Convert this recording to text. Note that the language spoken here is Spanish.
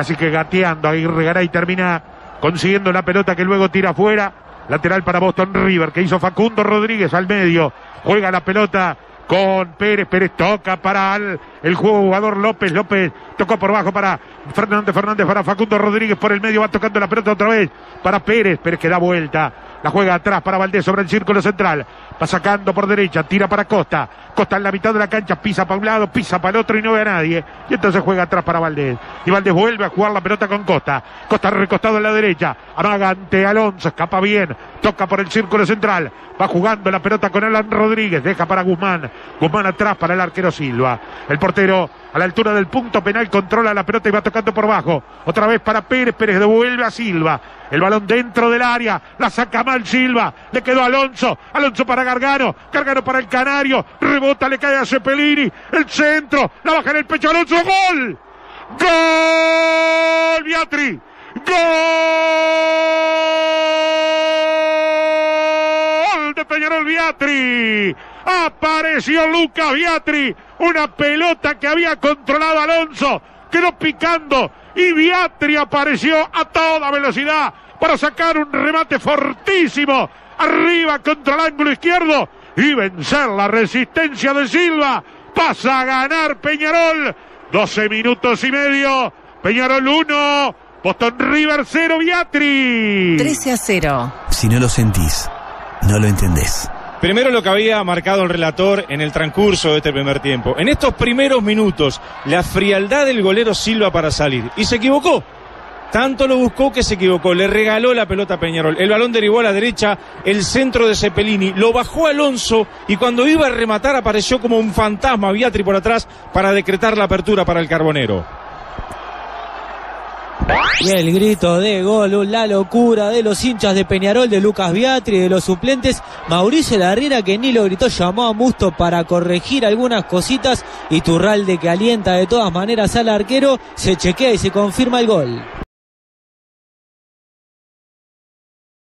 Así que gateando, Aguirre Garay termina consiguiendo la pelota que luego tira afuera. Lateral para Boston River, que hizo Facundo Rodríguez al medio. Juega la pelota con Pérez. Pérez toca para el jugador López. López tocó por bajo para Fernández. Fernández para Facundo Rodríguez por el medio. Va tocando la pelota otra vez para Pérez. Pérez que da vuelta. La juega atrás para Valdés sobre el círculo central. Va sacando por derecha. Tira para Costa. Costa en la mitad de la cancha. Pisa para un lado, pisa para el otro y no ve a nadie. Y entonces juega atrás para Valdés. Y Valdés vuelve a jugar la pelota con Costa. Costa recostado en la derecha. Amaga ante Alonso. Escapa bien. Toca por el círculo central. Va jugando la pelota con Alan Rodríguez. Deja para Guzmán. Guzmán atrás para el arquero Silva. El portero a la altura del punto penal controla la pelota y va tocando por bajo. Otra vez para Pérez. Pérez devuelve a Silva. El balón dentro del área. La saca mal Silva. Le quedó Alonso. Alonso para Gargano. Gargano para el Canario. Rebota, le cae a Cepelini. El centro. La baja en el pecho Alonso. ¡Gol! ¡Gol! Viatri. ¡Gol de Peñarol Viatri! Apareció Lucas Viatri. Una pelota que había controlado Alonso. Quedó picando. Y Viatri apareció a toda velocidad para sacar un remate fortísimo arriba contra el ángulo izquierdo y vencer la resistencia de Silva. Pasa a ganar Peñarol. 12 minutos y medio. Peñarol 1, Boston River 0, Viatri. 13-0. Si no lo sentís, no lo entendés. Primero lo que había marcado el relator en el transcurso de este primer tiempo. En estos primeros minutos, la frialdad del golero Silva para salir. Y se equivocó. Tanto lo buscó que se equivocó. Le regaló la pelota a Peñarol. El balón derivó a la derecha, el centro de Cepelini. Lo bajó Alonso y cuando iba a rematar apareció como un fantasma Viatri por atrás para decretar la apertura para el Carbonero. Y el grito de gol, la locura de los hinchas de Peñarol, de Lucas Viatri, de los suplentes. Mauricio Larriera, que ni lo gritó, llamó a Musto para corregir algunas cositas. Y Turralde, que alienta de todas maneras al arquero, se chequea y se confirma el gol.